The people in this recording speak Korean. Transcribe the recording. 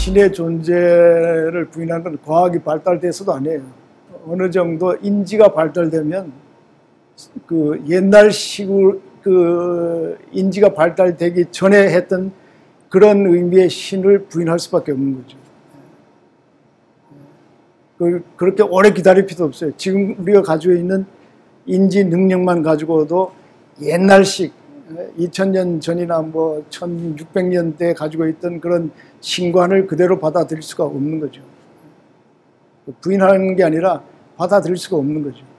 신의 존재를 부인하는 건 과학이 발달돼서도 아니에요. 어느 정도 인지가 발달되면 그 옛날식으로 그 인지가 발달되기 전에 했던 그런 의미의 신을 부인할 수밖에 없는 거죠. 그렇게 오래 기다릴 필요도 없어요. 지금 우리가 가지고 있는 인지 능력만 가지고도 옛날식 2000년 전이나 뭐 1600년대 가지고 있던 그런 신관을 그대로 받아들일 수가 없는 거죠. 부인하는 게 아니라 받아들일 수가 없는 거죠.